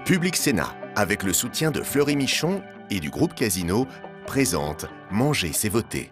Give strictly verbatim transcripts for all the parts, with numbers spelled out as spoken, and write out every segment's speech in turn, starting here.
Public Sénat, avec le soutien de Fleury Michon et du groupe Casino, présente Manger, c'est voter.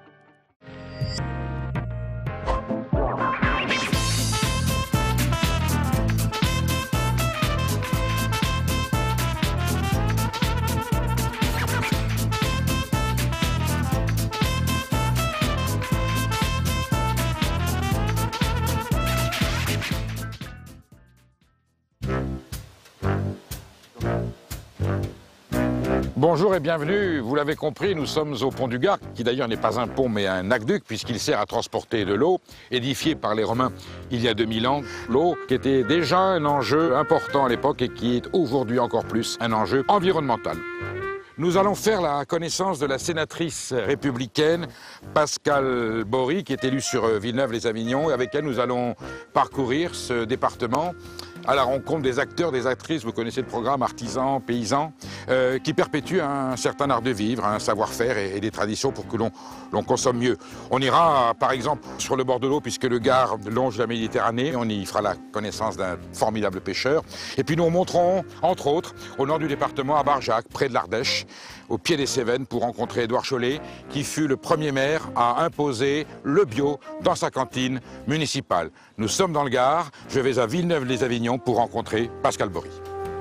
Bonjour et bienvenue, vous l'avez compris, nous sommes au pont du Gard, qui d'ailleurs n'est pas un pont mais un aqueduc puisqu'il sert à transporter de l'eau, édifié par les Romains il y a deux mille ans. L'eau qui était déjà un enjeu important à l'époque et qui est aujourd'hui encore plus un enjeu environnemental. Nous allons faire la connaissance de la sénatrice républicaine Pascale Bory, qui est élue sur Villeneuve-les-Avignon, et avec elle nous allons parcourir ce département à la rencontre des acteurs, des actrices, vous connaissez le programme, artisans, paysans, euh, qui perpétuent un certain art de vivre, un savoir-faire et, et des traditions pour que l'on l'on consomme mieux. On ira par exemple sur le bord de l'eau, puisque le Gard longe la Méditerranée, on y fera la connaissance d'un formidable pêcheur. Et puis nous remonterons, entre autres, au nord du département, à Barjac, près de l'Ardèche, au pied des Cévennes, pour rencontrer Édouard Chollet, qui fut le premier maire à imposer le bio dans sa cantine municipale. Nous sommes dans le Gard, je vais à Villeneuve-les-Avignon pour rencontrer Pascale Bory.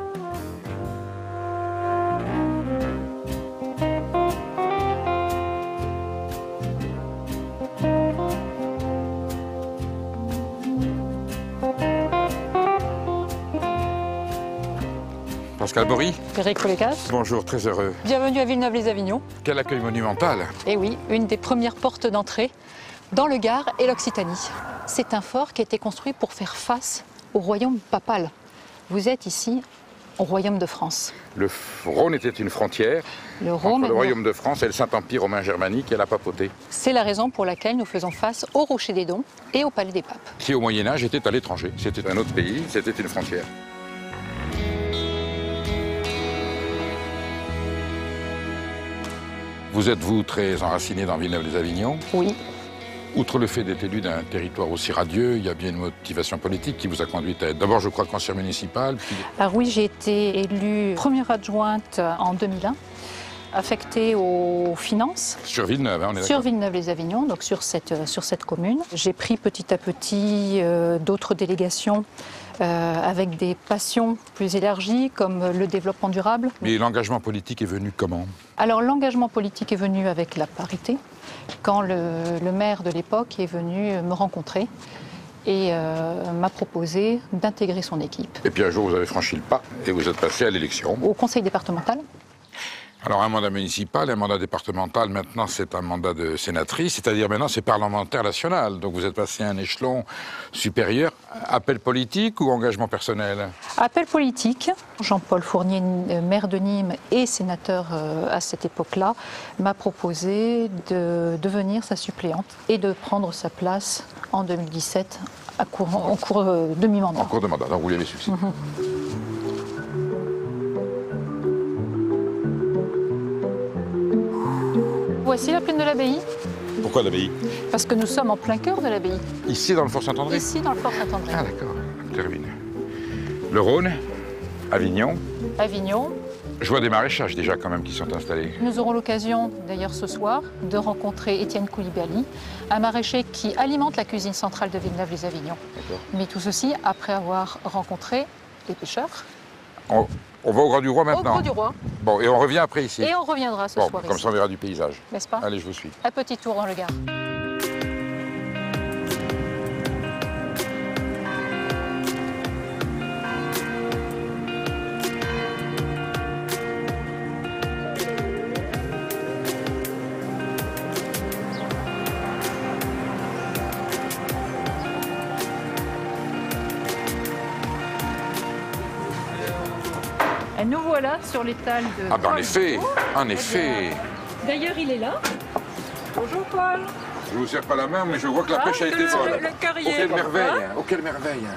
Pascale Bory. Eric Colégas. Bonjour, très heureux. Bienvenue à Villeneuve-les-Avignon. Quel accueil monumental. Et oui, une des premières portes d'entrée dans le Gard et l'Occitanie. C'est un fort qui a été construit pour faire face au royaume papal. Vous êtes ici au royaume de France. Le Rhône était une frontière le, Rhône, entre le royaume de France et le Saint-Empire romain germanique et la papauté. C'est la raison pour laquelle nous faisons face au Rocher des Dons et au Palais des Papes. Qui au Moyen-Âge était à l'étranger. C'était un autre pays, c'était une frontière. Vous êtes, vous, très enraciné dans Villeneuve-les-Avignon? Oui. Outre le fait d'être élu d'un territoire aussi radieux, il y a bien une motivation politique qui vous a conduite à être d'abord, je crois, conseillère municipale. Puis... Alors oui, j'ai été élue première adjointe en deux mille un, affectée aux finances. Sur Villeneuve, hein, on est d'accord. Sur Villeneuve-les-Avignon, donc sur cette, sur cette commune. J'ai pris petit à petit euh, d'autres délégations euh, avec des passions plus élargies, comme le développement durable. Mais l'engagement politique est venu comment? Alors l'engagement politique est venu avec la parité, quand le, le maire de l'époque est venu me rencontrer et euh, m'a proposé d'intégrer son équipe. Et puis un jour, vous avez franchi le pas et vous êtes passé à l'élection. Au conseil départemental. Alors un mandat municipal, un mandat départemental, maintenant c'est un mandat de sénatrice, c'est-à-dire maintenant c'est parlementaire national. Donc vous êtes passé à un échelon supérieur. Appel politique ou engagement personnel? Appel politique. Jean-Paul Fournier, maire de Nîmes et sénateur à cette époque-là, m'a proposé de devenir sa suppléante et de prendre sa place en deux mille dix-sept à cours, en cours de demi-mandat. En cours de mandat, donc vous lui avez succédé. Mm-hmm. Voici la plaine de l'Abbaye. Pourquoi l'Abbaye? Parce que nous sommes en plein cœur de l'Abbaye. Ici, dans le Fort Saint-André? Ici, dans le Fort Saint-André. Ah d'accord, terminé. Le Rhône, Avignon. Avignon. Je vois des maraîchages déjà quand même qui sont installés. Nous aurons l'occasion, d'ailleurs ce soir, de rencontrer Étienne Koulibaly, un maraîcher qui alimente la cuisine centrale de Villeneuve-les-Avignon. Mais tout ceci après avoir rencontré les pêcheurs. On, on va au Grand du Roi maintenant? Au Grand du Roi. Bon, et on revient après ici? Et on reviendra ce bon, soir comme ici. ça on verra du paysage. N'est-ce pas? Allez, je vous suis. Un petit tour dans le Gard. Et nous voilà sur l'étal de... Ah ben en effet, en effet. D'ailleurs, il est là. Bonjour Paul. Je vous serre pas la main, mais je vois que la ah, pêche a été le, folle. Le, le carrier. Oh, quelle merveille, oh, quelle merveille.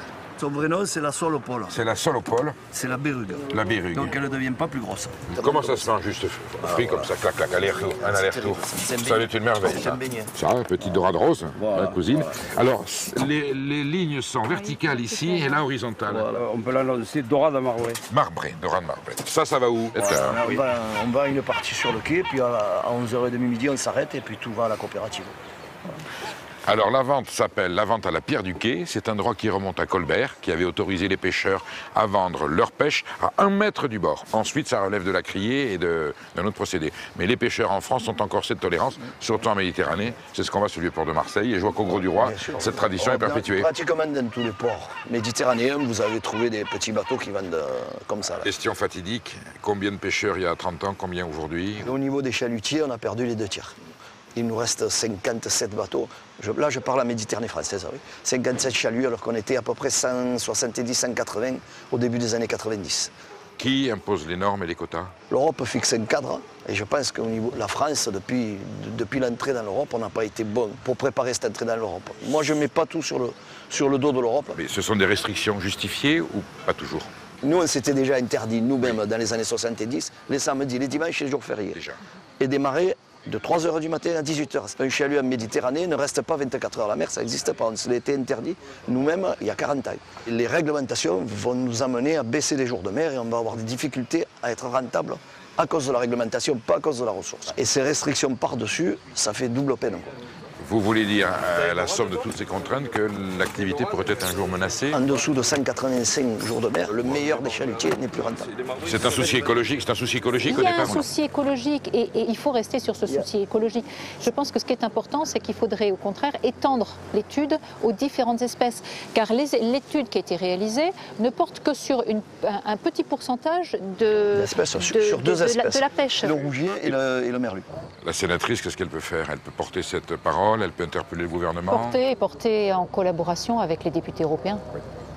Son vrai nom, c'est la solopole. C'est la solopole. C'est la bérugue. La bérugue. Donc elle ne devient pas plus grosse. Comment ça se mange juste frit comme ça, clac, clac, aller-retour, un aller-retour. Ça va être une merveille, ça. Ça, petite dorade rose, voilà. La cousine. Alors, les, les lignes sont verticales ici et là horizontales. Voilà, on peut l'annoncer dorade marbrée. Marbrée, dorade marbrée. Ça, ça va où? Voilà, on, va, on va une partie sur le quai, puis à onze heures trente midi, on s'arrête et puis tout va à la coopérative. Voilà. Alors la vente s'appelle la vente à la pierre du quai. C'est un droit qui remonte à Colbert, qui avait autorisé les pêcheurs à vendre leur pêche à un mètre du bord. Ensuite, ça relève de la criée et d'un autre procédé. Mais les pêcheurs en France ont encore cette tolérance, surtout en Méditerranée. C'est ce qu'on voit sur le port de Marseille. Et je vois qu'au Gros du Roi, cette tradition oh, est perpétuée. Pratiquement dans tous les ports méditerranéens, vous avez trouvé des petits bateaux qui vendent euh, comme ça. Là. Question fatidique. Combien de pêcheurs il y a trente ans, combien aujourd'hui? Au niveau des chalutiers, on a perdu les deux tiers. Il nous reste cinquante-sept bateaux. Je, là, je parle à Méditerranée française. Oui. cinquante-sept chaluts, alors qu'on était à peu près cent soixante-dix, cent quatre-vingts au début des années quatre-vingt-dix. Qui impose les normes et les quotas? L'Europe fixe un cadre. Et je pense que la France, depuis, depuis l'entrée dans l'Europe, on n'a pas été bon pour préparer cette entrée dans l'Europe. Moi, je ne mets pas tout sur le, sur le dos de l'Europe. Mais ce sont des restrictions justifiées ou pas toujours? Nous, on s'était déjà interdit, nous-mêmes, dans les années soixante-dix, les samedis, les dimanches et les jours fériés. Déjà. Et démarrer de trois heures du matin à dix-huit heures. Un chalut en Méditerranée ne reste pas vingt-quatre heures. La mer, ça n'existe pas. On se l'était interdit nous-mêmes il y a quarante ans. Les réglementations vont nous amener à baisser les jours de mer et on va avoir des difficultés à être rentable à cause de la réglementation, pas à cause de la ressource. Et ces restrictions par-dessus, ça fait double peine. Vous voulez dire, à la somme de toutes ces contraintes, que l'activité pourrait être un jour menacée? En dessous de cent quatre-vingt-cinq jours de mer, le meilleur des chalutiers n'est plus rentable. C'est un souci écologique, c'est un souci écologique au départ? Il y a un souci écologique et, et il faut rester sur ce souci écologique. Je pense que ce qui est important, c'est qu'il faudrait au contraire étendre l'étude aux différentes espèces. Car l'étude qui a été réalisée ne porte que sur une, un, un petit pourcentage de, de, sur, de, sur deux de, espèces, de, la, de la pêche. Le rougier et le, et le merlu. La sénatrice, qu'est-ce qu'elle peut faire? Elle peut porter cette parole, elle peut interpeller le gouvernement? Porter, porter en collaboration avec les députés européens. Oui.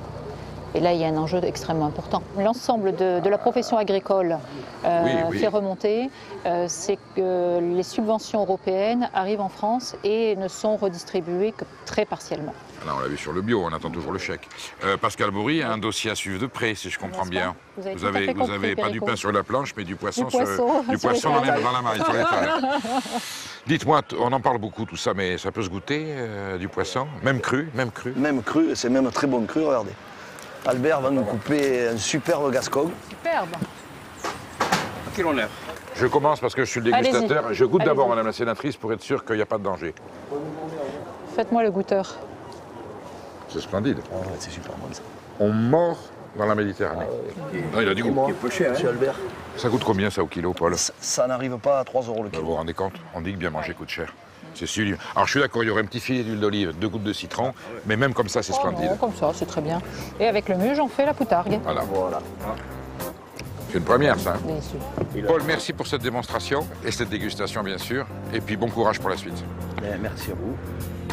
Et là, il y a un enjeu extrêmement important. L'ensemble de, de la profession agricole euh, oui, oui. fait remonter, euh, c'est que les subventions européennes arrivent en France et ne sont redistribuées que très partiellement. Là, on l'a vu sur le bio, on attend toujours le chèque. Euh, Pascal Bory a un dossier à suivre de près, si je comprends bien. Vous avez, vous avez, vous compris, avez pas du pain sur la planche, mais du poisson, du poisson, sur, du sur poisson dans, les, dans la main. Dites-moi, on en parle beaucoup tout ça, mais ça peut se goûter, euh, du poisson? Même cru, même cru? Même cru, c'est même très bon cru, regardez. Albert va nous couper un superbe gascon. Superbe. À quel honneur. Je commence parce que je suis le dégustateur. Je goûte d'abord, Madame la sénatrice, pour être sûr qu'il n'y a pas de danger. Faites-moi le goûteur. C'est splendide. Oh, ouais, c'est super bon ça. On mord dans la Méditerranée. Ah, ouais. Non, il a du goût. Il est peu cher, Monsieur hein. Albert. Ça coûte combien ça au kilo, Paul? Ça, ça n'arrive pas à trois euros le kilo. Vous vous rendez compte? On dit que bien manger coûte cher. C'est sûr. Alors je suis d'accord, il y aurait un petit filet d'huile d'olive, deux gouttes de citron, mais même comme ça, c'est splendide. Oh, comme ça, c'est très bien. Et avec le muge, on fait la poutargue. Voilà. Voilà. C'est une première, ça. Bien sûr. Paul, merci pour cette démonstration et cette dégustation, bien sûr. Et puis bon courage pour la suite. Bien, merci à vous.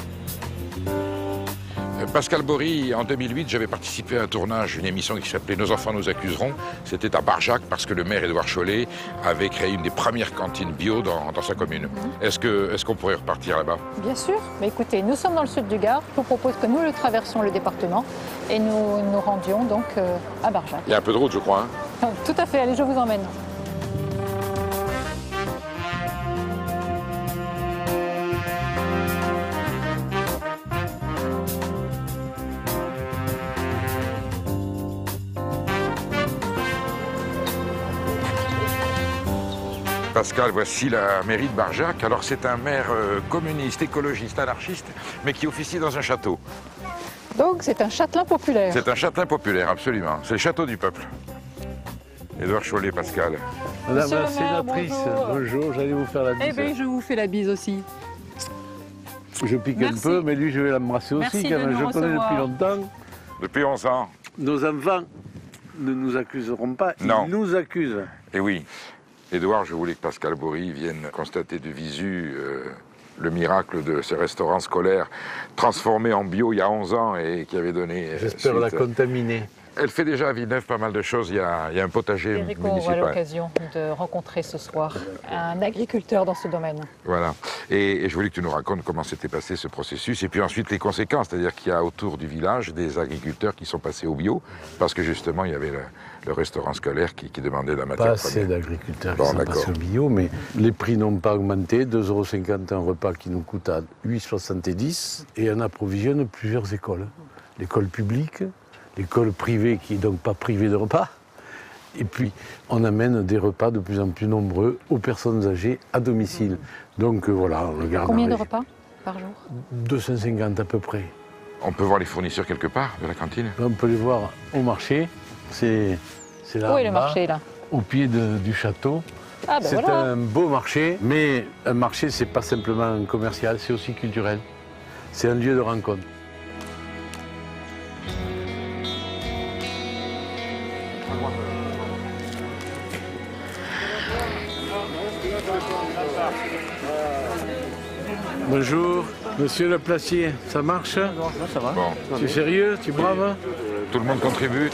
Pascal Bory, en deux mille huit, j'avais participé à un tournage, une émission qui s'appelait Nos enfants nous accuseront. C'était à Barjac parce que le maire Édouard Chollet avait créé une des premières cantines bio dans, dans sa commune. Mmh. Est-ce que, est-ce qu'on pourrait repartir là-bas? Bien sûr. Mais écoutez, nous sommes dans le sud du Gard. Je vous propose que nous le traversions le département et nous nous rendions donc euh, à Barjac. Il y a un peu de route, je crois. Hein? Tout à fait. Allez, je vous emmène. Pascal, voici la mairie de Barjac. Alors c'est un maire euh, communiste, écologiste, anarchiste, mais qui officie dans un château. Donc c'est un châtelain populaire. C'est un châtelain populaire, absolument. C'est le château du peuple. Édouard Chollet, Pascal. Madame la sénatrice, bonjour, bonjour j'allais vous faire la bise. Eh bien, je vous fais la bise aussi. Je pique Merci. un peu, mais lui, je vais l'embrasser aussi, car je le connais depuis longtemps. Depuis onze ans. Nos enfants ne nous accuseront pas, non. Ils nous accusent. Eh oui. Édouard, je voulais que Pascal Bory vienne constater de visu euh, le miracle de ces restaurants scolaires transformés en bio il y a onze ans et qui avaient donné... J'espère la contaminer. Elle fait déjà à Villeneuve pas mal de choses. Il y a, il y a un potager Enrico, municipal. on aura l'occasion de rencontrer ce soir un agriculteur dans ce domaine. Voilà. Et, et je voulais que tu nous racontes comment s'était passé ce processus et puis ensuite les conséquences. C'est-à-dire qu'il y a autour du village des agriculteurs qui sont passés au bio parce que justement il y avait le, le restaurant scolaire qui, qui demandait la matière Pas première. assez d'agriculteurs Bon, qui sont passés au bio, mais les prix n'ont pas augmenté. deux euros cinquante un repas qui nous coûte à huit euros soixante-dix et on approvisionne plusieurs écoles. L'école publique, l'école privée qui n'est donc pas privée de repas. Et puis, on amène des repas de plus en plus nombreux aux personnes âgées à domicile. Donc euh, voilà, on regarde. Combien de repas par jour? deux cent cinquante à peu près. On peut voir les fournisseurs quelque part de la cantine? On peut les voir au marché. C'est là. Où est le en bas, marché là? Au pied de- du château. Ah ben C'est voilà. un beau marché, mais un marché, c'est pas simplement un commercial, c'est aussi culturel. C'est un lieu de rencontre. Bonjour, monsieur le placier, ça marche? Bon, Tu es sérieux? Tu es brave? tout le monde contribue.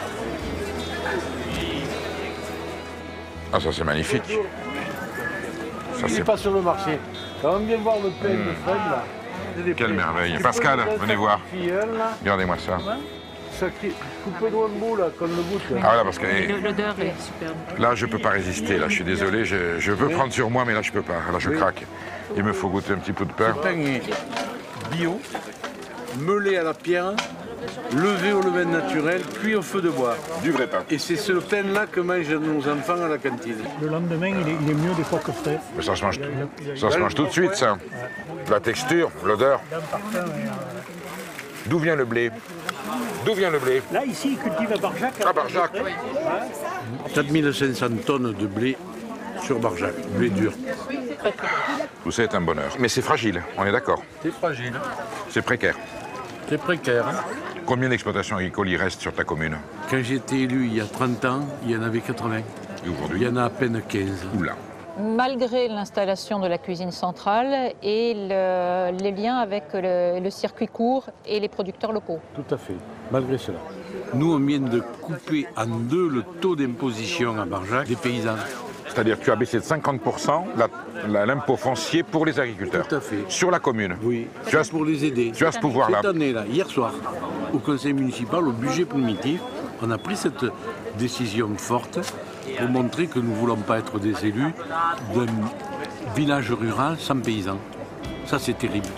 Ah, ça c'est magnifique. Ça, Il n'est c'est... pas sur le marché. Quand on vient voir le pain de Fred, là. Quelle merveille. Pascal, venez voir. Regardez-moi ça. Sacré, coupez-nous un bout là, qu'on le goûte. Ah voilà, parce que eh, L'odeur est superbe. là, je peux pas résister. Là, je suis désolé. Je, je veux prendre sur moi, mais là, je peux pas. Là, je craque. Il me faut goûter un petit peu de pain. Le pain est bio, meulé à la pierre, levé au levain naturel, cuit au feu de bois. Du vrai pain. Et c'est ce pain-là que mangent nos enfants à la cantine. Le lendemain, il est, il est mieux des fois que frais. Mais ça se mange, ça se mange tout de suite, ça. La texture, l'odeur. D'un parfum, et, euh, D'où vient le blé? D'où vient le blé? Là, ici, il cultive à Barjac. À Barjac. quatre mille cinq cents tonnes de blé sur Barjac, blé dur. Tout ça est un bonheur. Mais c'est fragile, on est d'accord. C'est fragile. C'est précaire. C'est précaire. hein. Combien d'exploitations agricoles il reste sur ta commune? Quand j'ai été élu il y a trente ans, il y en avait quatre-vingts. Et Il aujourd'hui? y en a à peine quinze. Oula. Malgré l'installation de la cuisine centrale et le- les liens avec le, le circuit court et les producteurs locaux. Tout à fait, malgré cela. Nous, on vient de couper en deux le taux d'imposition à Barjac des paysans. C'est-à-dire que tu as baissé de cinquante pour cent la- la- l'impôt foncier pour les agriculteurs. Tout à fait. Sur la commune. Oui, Tu as, pour les aider. tu as ce pouvoir-là. Cette année, là, hier soir, au conseil municipal, au budget primitif, on a pris cette décision forte pour montrer que nous ne voulons pas être des élus d'un village rural sans paysans. Ça, c'est terrible.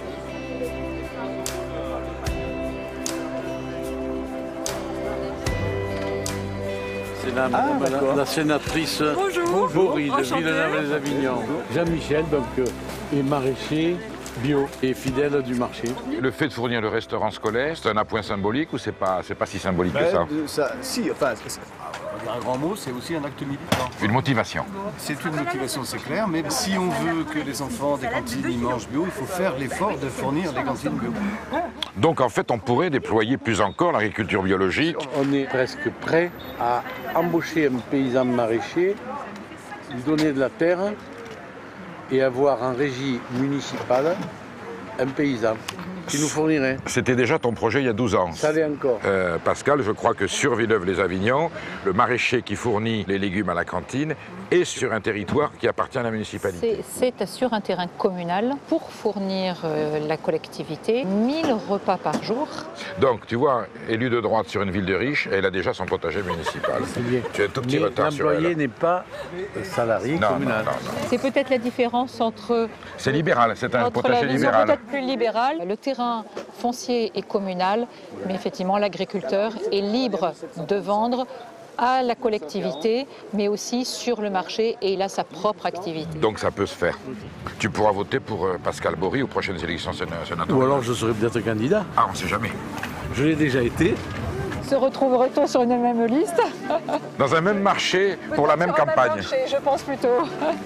C'est la, madame la- la sénatrice Bory de Villeneuve-les-Avignon. Jean-Michel, donc, euh, est maraîcher bio et fidèle du marché. Le fait de fournir le restaurant scolaire, c'est un appoint symbolique ou c'est pas, c'est pas si symbolique que ça? Ben, ça, si, enfin, c'est- un grand mot, c'est aussi un acte militant. Une motivation. C'est une motivation, c'est clair, mais si on veut que les enfants des cantines y mangent bio, il faut faire l'effort de fournir des cantines bio. Donc en fait, on pourrait déployer plus encore l'agriculture biologique. On est presque prêt à embaucher un paysan maraîcher, lui donner de la terre et avoir en régie municipale un paysan qui nous fournirait. C'était déjà ton projet il y a douze ans. Ça l'est encore. Euh, Pascal, je crois que sur Villeneuve-les-Avignon, le maraîcher qui fournit les légumes à la cantine est sur un territoire qui appartient à la municipalité. C'est c'est sur un terrain communal pour fournir euh, la collectivité mille repas par jour. Donc, tu vois, élue de droite sur une ville de riches, elle a déjà son potager municipal. C'est bien. Tu as un tout petit Mais retard sur l'employé elle. n'est pas salarié Non, non, communal. non, non. C'est peut-être la différence entre, C'est libéral, c'est un entre la potager vision libéral. peut-être plus libérale. Le terrain foncier est communal, mais effectivement l'agriculteur est libre de vendre à la collectivité, mais aussi sur le marché, et il a sa propre activité. Donc ça peut se faire. Tu pourras voter pour euh, Pascal Bory aux prochaines élections séna- sénatoriales. Ou alors je serais peut-être candidat. Ah, on ne sait jamais. Je l'ai déjà été. Se retrouverait-on sur une même liste? Dans un même marché, pour la même Sur un campagne. marché, je pense plutôt.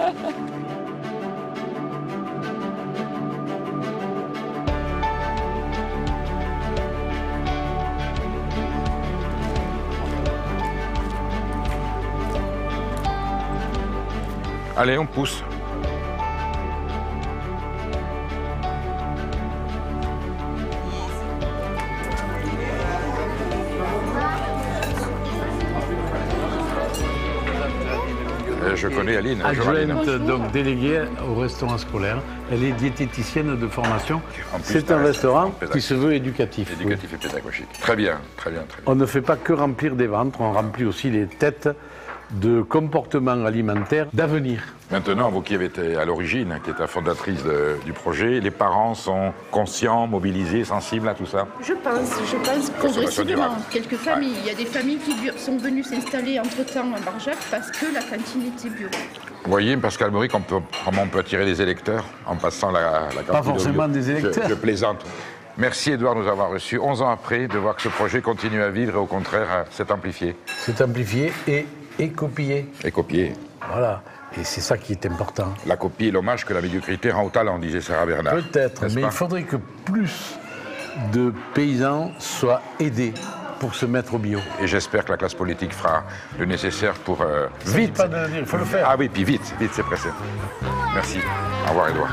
Allez, on pousse. Euh, je connais Aline. Bonjour, Aline. Adjointe, donc déléguée au restaurant scolaire. Elle est diététicienne de formation. En plus, C'est c'est un un restaurant restaurant qui se veut éducatif. Éducatif et pédagogique. Très bien, très bien, très bien. On ne fait pas que remplir des ventres, on remplit aussi les têtes de comportements alimentaires d'avenir. Maintenant, vous qui avez été à l'origine, qui êtes la fondatrice de- du projet, les parents sont conscients, mobilisés, sensibles à tout ça? Je pense, je pense Consommation progressivement. durable. Quelques familles, il y a des familles qui du- sont venues s'installer entre-temps à Barjac parce que la cantine était bio. Vous voyez, Pascal Moric, on peut, comment on peut attirer des électeurs en passant la, la cantine au forcément bio. des électeurs. Je, je plaisante. Merci Edouard de nous avoir reçus onze ans après, de voir que ce projet continue à vivre et au contraire euh, s'est amplifié. C'est amplifié et, et copié. Et copié. Voilà. Et c'est ça qui est important. La copie et l'hommage que la médiocrité rend au talent, disait Sarah Bernard. Peut-être, N'est-ce mais pas? il faudrait que plus de paysans soient aidés pour se mettre au bio. Et j'espère que la classe politique fera le nécessaire pour... euh, Vite, vite. pas de dire, il faut le faire. Ah oui, puis vite, vite, c'est pressé. Merci. Au revoir Edouard.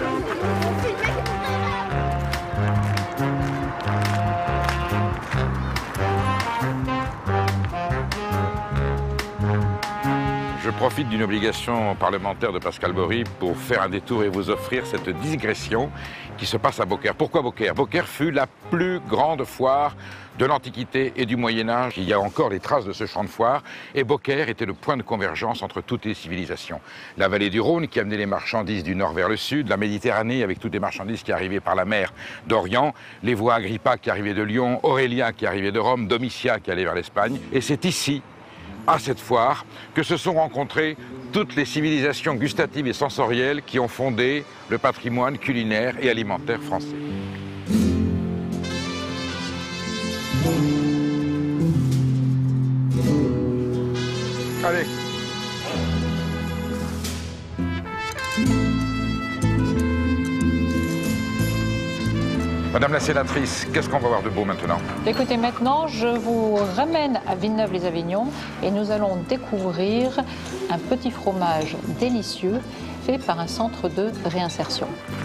Je profite d'une obligation parlementaire de Pascal Bory pour faire un détour et vous offrir cette digression qui se passe à Beaucaire. Pourquoi Beaucaire? Beaucaire fut la plus grande foire de l'Antiquité et du Moyen-Âge. Il y a encore les traces de ce champ de foire. Et Beaucaire était le point de convergence entre toutes les civilisations. La vallée du Rhône qui amenait les marchandises du nord vers le sud, la Méditerranée avec toutes les marchandises qui arrivaient par la mer d'Orient, les voies Agrippa qui arrivaient de Lyon, Aurélien qui arrivait de Rome, Domitia qui allait vers l'Espagne. Et c'est ici, à cette foire, que se sont rencontrées toutes les civilisations gustatives et sensorielles qui ont fondé le patrimoine culinaire et alimentaire français. Allez. Madame la sénatrice, qu'est-ce qu'on va voir de beau maintenant? Écoutez, maintenant, je vous ramène à Villeneuve-les-Avignon et nous allons découvrir un petit fromage délicieux fait par un centre de réinsertion.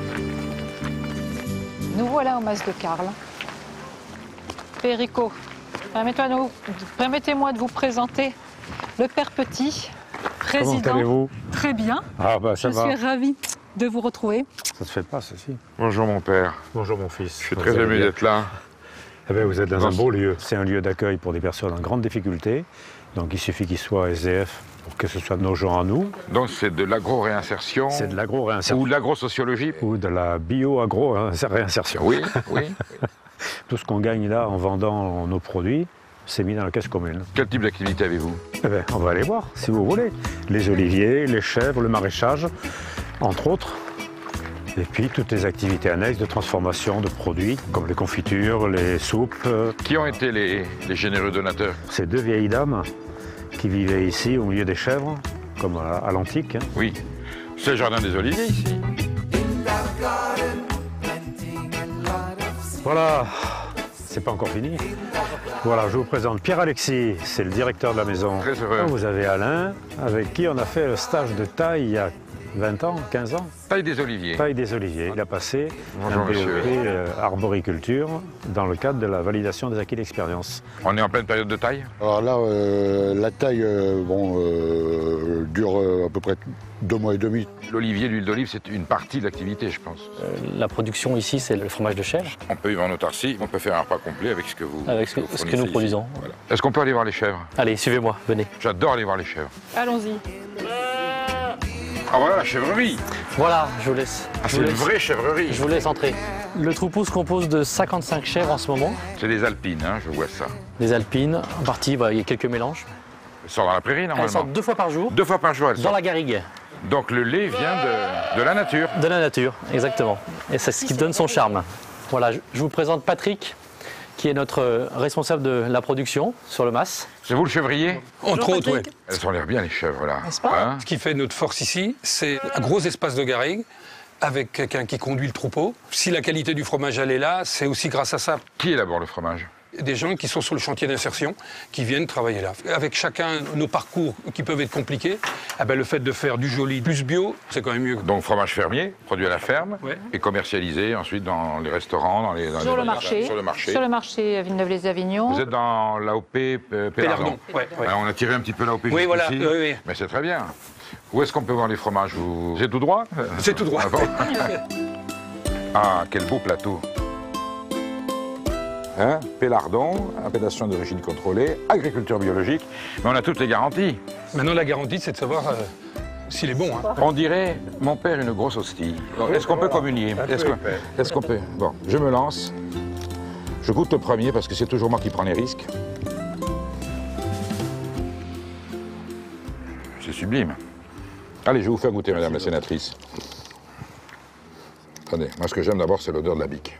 Nous voilà au Mas de Carles. Perico, permettez-moi permettez-moi de vous présenter le père Petit, président. Comment allez-vous? Très bien. Ah bah ça Je va. suis ravie de vous retrouver. Ça se fait pas, ceci. Bonjour mon père. Bonjour mon fils. Je suis très ému d'être là. Eh bien, vous êtes dans Dans un ce- beau lieu. C'est un lieu d'accueil pour des personnes en grande difficulté. Donc il suffit qu'ils soient S D F pour que ce soit nos gens à nous. Donc c'est de l'agro-réinsertion C'est de l'agro-réinsertion. ou de l'agro-sociologie? Ou de la bio-agro-réinsertion. Oui, oui. Tout ce qu'on gagne là en vendant nos produits, c'est mis dans la caisse commune. Quel type d'activité avez-vous? Eh bien, on va aller voir, si vous voulez. Les oliviers, les chèvres, le maraîchage, entre autres. Et puis toutes les activités annexes de transformation de produits, comme les confitures, les soupes. euh, Qui ont été les, les généreux donateurs? Ces deux vieilles dames qui vivaient ici au milieu des chèvres, comme à, à l'antique. hein. Oui. C'est le jardin des Oliviers ici. Voilà, c'est pas encore fini. Voilà, je vous présente Pierre-Alexis, c'est le directeur de la maison. Très heureux. Vous avez Alain, avec qui on a fait le stage de taille il y a vingt ans, quinze ans. Taille des Oliviers. Taille des oliviers. Il a passé Bonjour, un B E P monsieur. euh, arboriculture dans le cadre de la validation des acquis d'expérience. On est en pleine période de taille? Alors là, euh, la taille euh, bon, euh, dure euh, à peu près deux mois et demi. L'olivier, l'huile d'olive, c'est une partie de l'activité, je pense. La production ici, c'est le fromage de chèvre. On peut vivre en autarcie, on peut faire un repas complet avec ce que vous Avec ce que- vous ce que fournissez nous ici. produisons. Voilà. Est-ce qu'on peut aller voir les chèvres? Allez, suivez-moi, venez. J'adore aller voir les chèvres. Allons-y. Ah voilà, la chèvrerie. Voilà, je vous laisse. Ah, je, c'est vous une laisse vraie chèvrerie. je vous laisse entrer. Le troupeau se compose de cinquante-cinq chèvres en ce moment. C'est des alpines, hein, je vois ça. Des alpines, en partie, voilà, il y a quelques mélanges. Elles sortent dans la prairie, Elles normalement. sortent deux fois par jour Deux fois par jour, elles dans sortent. la garrigue. Donc le lait vient de, de la nature. De la nature, exactement. Et c'est ce qui donne son charme. Voilà, je, je vous présente Patrick, qui est notre euh, responsable de la production sur le mas. C'est vous le chevrier? Entre autres, oui. Elles ont l'air bien, les chèvres, là. N'est-ce pas? Hein? Ce qui fait notre force ici, c'est un gros espace de garrigue avec quelqu'un qui conduit le troupeau. Si la qualité du fromage elle est là, c'est aussi grâce à ça. Qui élabore le fromage? Des gens qui sont sur le chantier d'insertion, qui viennent travailler là. Avec chacun nos parcours qui peuvent être compliqués, eh ben, le fait de faire du joli plus bio, c'est quand même mieux. Donc fromage fermier, produit à la ferme, Ouais. et commercialisé ensuite dans les restaurants, dans les, dans Sur les- le marché. Sur le marché. Sur le marché à Villeneuve-les-Avignon. Vous êtes dans l'A O P euh, Pélardon. Pélardon, ouais, ouais. Alors, on a tiré un petit peu l'A O P Oui, voilà, jusqu'ici, oui, oui. mais c'est très bien. Où est-ce qu'on peut voir les fromages vous... C'est tout droit? C'est tout droit. Ah, bon. Ah, quel beau plateau. Hein? Pélardon, appellation d'origine contrôlée, agriculture biologique, mais on a toutes les garanties. Maintenant, la garantie, c'est de savoir euh, s'il est bon. Hein. On dirait, mon père, une grosse hostie. Est-ce qu'on peut communier? Est-ce qu'on est qu'on peut? Bon, je me lance. Je goûte le premier parce que c'est toujours moi qui prends les risques. C'est sublime. Allez, je vais vous faire goûter, madame la sénatrice. Attendez, moi ce que j'aime d'abord, c'est l'odeur de la bique.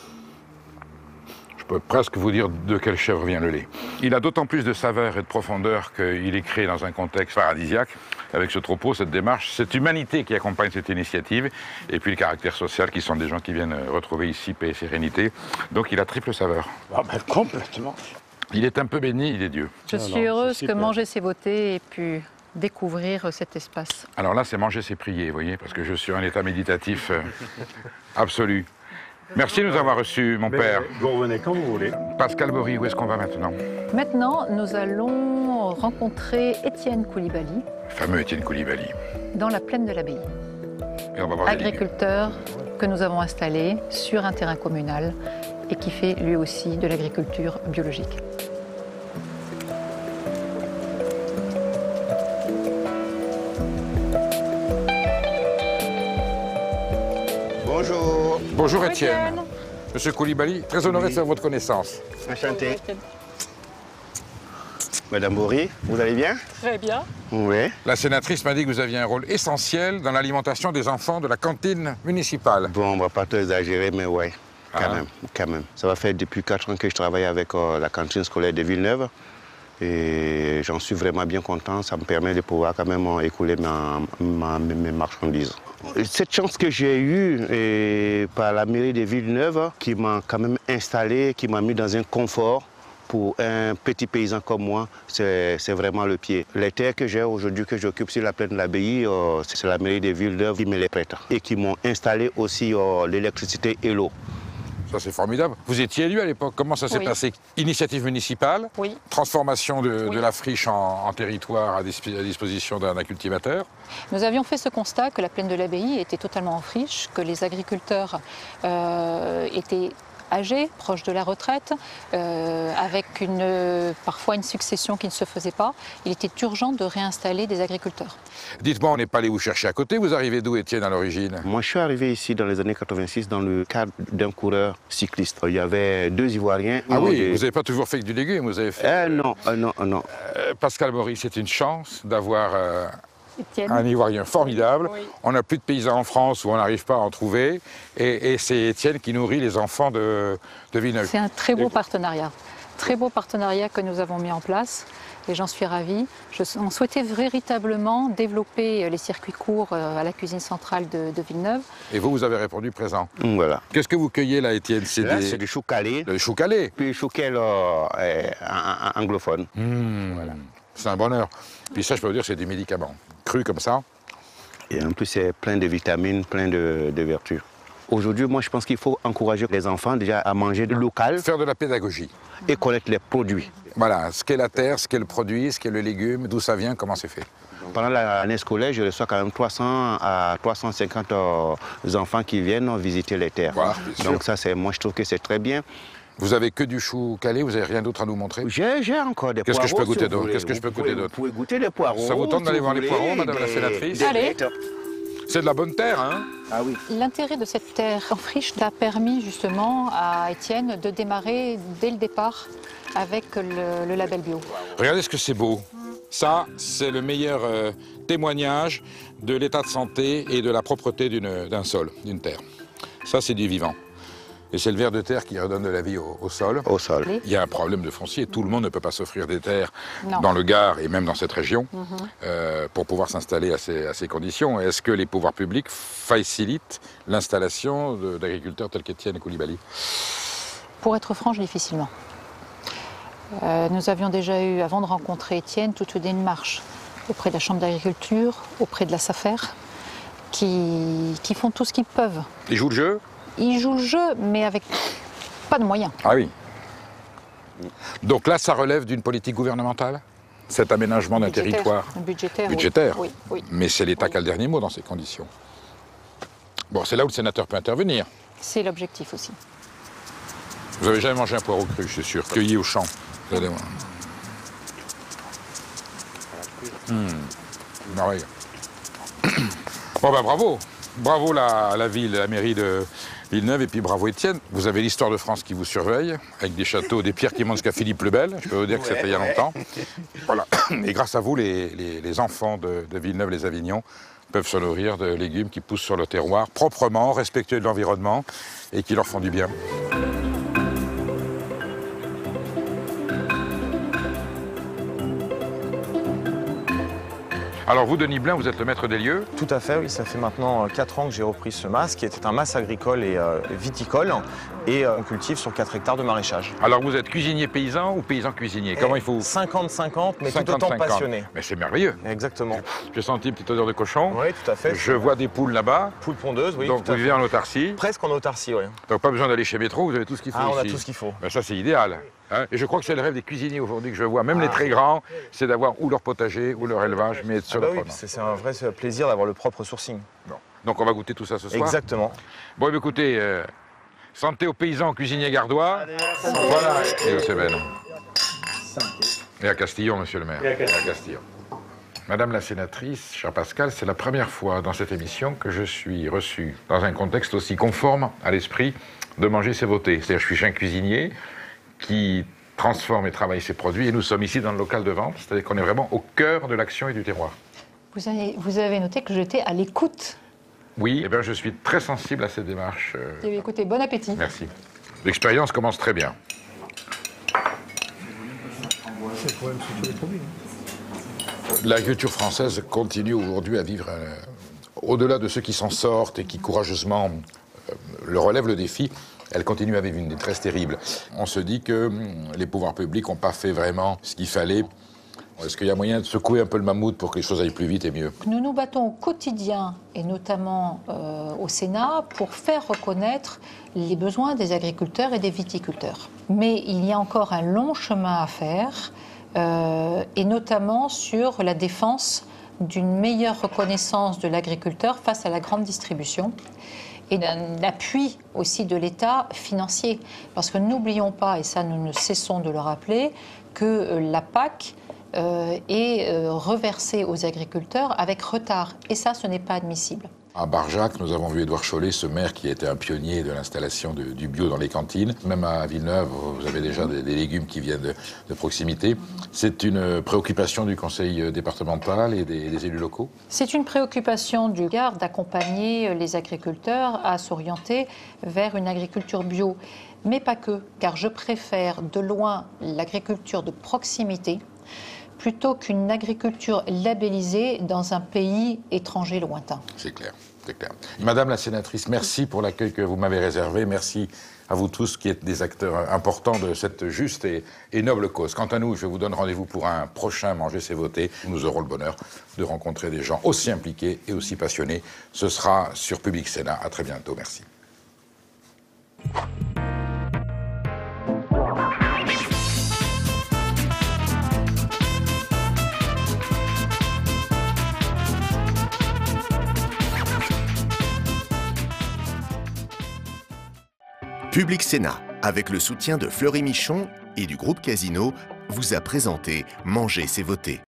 Je peux presque vous dire de quelle chèvre vient le lait. Il a d'autant plus de saveur et de profondeur qu'il est créé dans un contexte paradisiaque, avec ce troupeau, cette démarche, cette humanité qui accompagne cette initiative, et puis le caractère social qui sont des gens qui viennent retrouver ici paix et sérénité. Donc il a triple saveur. Ah ben, complètement. Il est un peu béni, il est Dieu. Je Non, suis non, heureuse c'est que super. Manger c'est voter et puis découvrir cet espace. Alors là, c'est manger, c'est prier, vous voyez, parce que je suis en état méditatif euh, absolu. Merci de nous avoir reçus, mon Mais père. vous revenez quand vous voulez. Pascal Bory, où est-ce qu'on va maintenant? Maintenant, nous allons rencontrer Étienne Koulibaly Le fameux Étienne Koulibaly. dans la plaine de l'Abbaye. Et on va voir des légumes. Agriculteur que nous avons installé sur un terrain communal et qui fait lui aussi de l'agriculture biologique. Bonjour. Bonjour Étienne. Monsieur Koulibaly, très honoré de faire votre connaissance. Enchanté. Madame Bory, vous allez bien? Très bien. Oui. La sénatrice m'a dit que vous aviez un rôle essentiel dans l'alimentation des enfants de la cantine municipale. Bon, on ne va pas trop exagérer, mais ouais, quand Ah. même, quand même. Ça va faire depuis quatre ans que je travaille avec euh, la cantine scolaire de Villeneuve. Et j'en suis vraiment bien content. Ça me permet de pouvoir quand même euh, écouler ma, ma- mes marchandises. Cette chance que j'ai eue et par la mairie de Villeneuve, qui m'a quand même installé, qui m'a mis dans un confort, pour un petit paysan comme moi, c'est c'est vraiment le pied. Les terres que j'ai aujourd'hui, que j'occupe sur la plaine de l'Abbaye, euh, c'est la mairie de Villeneuve qui me les prête. Et qui m'ont installé aussi euh, l'électricité et l'eau. Ça, c'est formidable. Vous étiez élu à l'époque. Comment ça s'est Oui. passé? Initiative municipale, Oui. transformation de, Oui. de la friche en, en territoire à, dis- à disposition d'un cultivateur. Nous avions fait ce constat que la plaine de l'Abbaye était totalement en friche, que les agriculteurs euh, étaient âgés, proches de la retraite, euh, avec une, euh, parfois une succession qui ne se faisait pas. Il était urgent de réinstaller des agriculteurs. Dites-moi, on n'est pas allé vous chercher à côté. Vous arrivez d'où, Étienne, à l'origine? Moi, je suis arrivé ici dans les années quatre-vingt-six dans le cadre d'un coureur cycliste. Il y avait deux Ivoiriens. Ah oui, Et- vous n'avez pas toujours fait que du légume, vous avez fait... Eh non, eh non, eh non. Euh, Pascal Bory, c'est une chance d'avoir euh, Étienne. un Ivoirien formidable. Oui. On n'a plus de paysans en France où on n'arrive pas à en trouver. Et, et c'est Étienne qui nourrit les enfants de, de Villeneuve. C'est un très beau Et- partenariat. Très beau partenariat que nous avons mis en place et j'en suis ravie. Je, on souhaitait véritablement développer les circuits courts euh, à la cuisine centrale de, de Villeneuve. Et vous, vous avez répondu présent. Voilà. Qu'est-ce que vous cueillez là, Étienne? C'est Là, des... c'est du chou calé. le chou calé. Puis chou calé euh, euh, an- an- anglophone. Mmh. C'est un bonheur. Puis ça, je peux vous dire, c'est des médicaments. Cru comme ça. Et en plus, c'est plein de vitamines, plein de, de vertus. Aujourd'hui, moi, je pense qu'il faut encourager les enfants déjà à manger local Faire de la pédagogie. et connaître les produits. Voilà, ce qu'est la terre, ce qu'est le produit, ce qu'est le légume, d'où ça vient, comment c'est fait. Pendant l'année scolaire, je reçois quand même trois cents à trois cent cinquante euh, enfants qui viennent visiter les terres. Voilà, bien sûr. Donc ça, c'est, moi, je trouve que c'est très bien. Vous avez que du chou calé, vous n'avez rien d'autre à nous montrer? J'ai, j'ai encore des Qu'est-ce que je poireaux. peux goûter si vous d'autre voulez. Qu'est-ce que je peux Vous goûter pouvez- d'autre Vous pouvez goûter des poireaux. Ça vous tente d'aller si voir vous les poireaux, voulez, madame la des- sénatrice des Allez. bêtes. C'est de la bonne terre, hein? Ah oui. L'intérêt de cette terre en friche a permis justement à Étienne de démarrer dès le départ avec le, le label bio. Regardez ce que c'est beau. Ça, c'est le meilleur euh, témoignage de l'état de santé et de la propreté d'une- d'un sol, d'une terre. Ça, c'est du vivant. Et c'est le ver de terre qui redonne de la vie au, au sol. Au sol. Il y a un problème de foncier. Tout le monde ne peut pas s'offrir des terres Non. dans le Gard et même dans cette région Mhm. euh, pour pouvoir s'installer à ces, à ces conditions. Est-ce que les pouvoirs publics facilitent l'installation de- d'agriculteurs tels qu'Étienne Koulibaly? Pour être franche, difficilement. Euh, nous avions déjà eu, avant de rencontrer Étienne, toute une démarche auprès de la Chambre d'agriculture, auprès de la SAFER, qui, qui font tout ce qu'ils peuvent. Ils jouent le jeu? Ils jouent le jeu, mais avec pas de moyens. Ah oui. Donc là, ça relève d'une politique gouvernementale? cet aménagement d'un Budgétaire. territoire Budgétaire, oui. budgétaire. Oui, oui. Mais c'est l'État qui a le dernier mot dans ces conditions. Bon, c'est là où le sénateur peut intervenir. C'est l'objectif aussi. Vous n'avez jamais mangé un poireau cru, je suis sûr, cueilli au champ. Vous allez voir. Mmh. Ah ouais. Bon ben bravo, bravo la, la ville, la mairie de Villeneuve, et puis bravo Étienne. Vous avez l'histoire de France qui vous surveille, avec des châteaux, des pierres qui montent jusqu'à Philippe le Bel. Je peux vous dire que c'était il y a longtemps. Voilà. Et grâce à vous, les, les, les enfants de, de Villeneuve-les-Avignon peuvent se nourrir de légumes qui poussent sur le terroir, proprement, respectueux de l'environnement, et qui leur font du bien. Alors vous, Denis Blain, vous êtes le maître des lieux? Tout à fait, oui. Ça fait maintenant quatre ans que j'ai repris ce mas, qui était un mas agricole et euh, viticole. Et euh, on cultive sur quatre hectares de maraîchage. Alors vous êtes cuisinier paysan ou paysan cuisinier? Comment il faut? cinquante cinquante, mais cinquante, tout autant cinquante. passionné. Mais c'est merveilleux. Exactement. J'ai senti une petite odeur de cochon. Oui, tout à fait. Je vois des poules là-bas. Poules pondeuses, oui. Donc tout à vous vivez fait. en autarcie. Presque en autarcie, oui. Donc pas besoin d'aller chez Métro, vous avez tout ce qu'il faut Ah, on a ici. tout ce qu'il faut. Ben, ça c'est idéal. Hein, et je crois que c'est le rêve des cuisiniers aujourd'hui que je vois, même Ah. les très grands, c'est d'avoir ou leur potager ou leur élevage, mais être Ah sur bah le oui, produit. c'est un vrai plaisir d'avoir le propre sourcing. Bon. Donc on va goûter tout ça ce soir. Exactement. Bon, écoutez, euh, santé aux paysans, cuisiniers gardois. Voilà, et au Cévennes. Et à Castillon, monsieur le maire. Et à Castillon. Et à Castillon. Madame la sénatrice, chère Pascal, c'est la première fois dans cette émission que je suis reçu dans un contexte aussi conforme à l'esprit de manger, c'est voter. C'est-à-dire, je suis un cuisinier qui transforme et travaille ses produits, et nous sommes ici dans le local de vente, c'est-à-dire qu'on est vraiment au cœur de l'action et du terroir. Vous avez, vous avez noté que j'étais à l'écoute. Oui, eh bien, je suis très sensible à cette démarche. euh, Eh bien, écoutez, bon appétit. Merci. L'expérience commence très bien. C'est le problème, c'est tous les produits. L'agriculture française continue aujourd'hui à vivre, euh, au-delà de ceux qui s'en sortent et qui courageusement euh, le relèvent le défi, elle continue à vivre une détresse terrible. On se dit que hum, les pouvoirs publics n'ont pas fait vraiment ce qu'il fallait. Est-ce qu'il y a moyen de secouer un peu le mammouth pour que les choses aillent plus vite et mieux? Nous nous battons au quotidien, et notamment euh, au Sénat, pour faire reconnaître les besoins des agriculteurs et des viticulteurs. Mais il y a encore un long chemin à faire, euh, et notamment sur la défense d'une meilleure reconnaissance de l'agriculteur face à la grande distribution, et d'un appui aussi de l'État financier. Parce que n'oublions pas, et ça nous ne cessons de le rappeler, que euh, la P A C euh, est euh, reversée aux agriculteurs avec retard. Et ça, ce n'est pas admissible. À Barjac, nous avons vu Édouard Chollet, ce maire qui était un pionnier de l'installation de- du bio dans les cantines. Même à Villeneuve, vous avez déjà des, des légumes qui viennent de, de proximité. C'est une préoccupation du conseil départemental et des, des élus locaux? C'est une préoccupation du Gard d'accompagner les agriculteurs à s'orienter vers une agriculture bio. Mais pas que, car je préfère de loin l'agriculture de proximité plutôt qu'une agriculture labellisée dans un pays étranger lointain. C'est clair, c'est clair. Madame la sénatrice, merci pour l'accueil que vous m'avez réservé. Merci à vous tous qui êtes des acteurs importants de cette juste et, et noble cause. Quant à nous, je vous donne rendez-vous pour un prochain Manger, c'est voter. Nous aurons le bonheur de rencontrer des gens aussi impliqués et aussi passionnés. Ce sera sur Public Sénat. À très bientôt. Merci. Public Sénat, avec le soutien de Fleury Michon et du groupe Casino, vous a présenté Manger, c'est voter.